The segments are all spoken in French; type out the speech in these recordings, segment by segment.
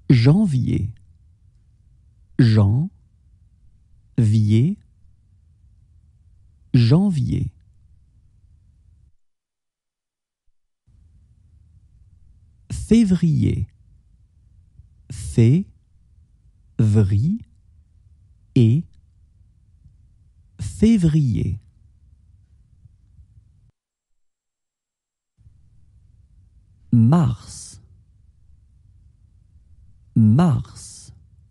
Janvier. Janvier. Janvier. Février. Février. Février. Mars. Mars.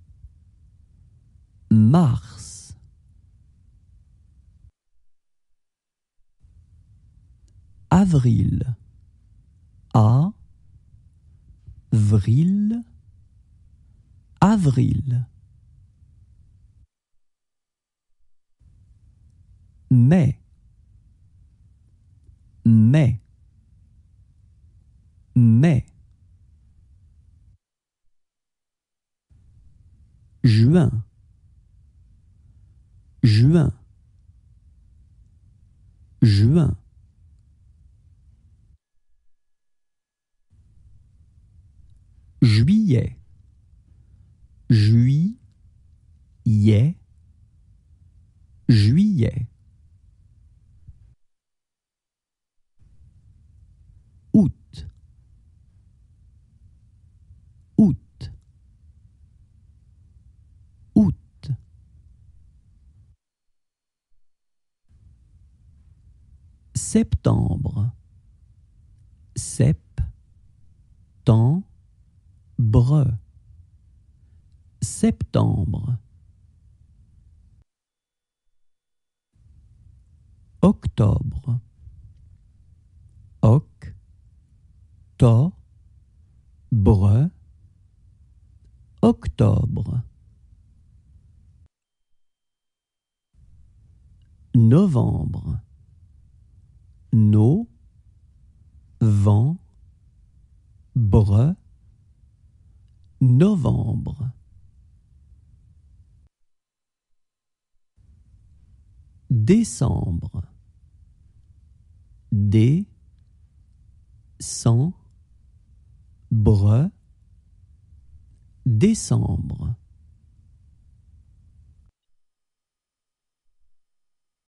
Mars. Avril. Avril. Avril. Mai. Mai. Mai. Juin. Juin. Juin. Juillet. Juillet. Juillet. Août. Août. Août. Septembre. Septembre. Septembre. Octobre. Octobre. Octobre. Novembre. Novembre. Novembre. Décembre. Décembre. Décembre.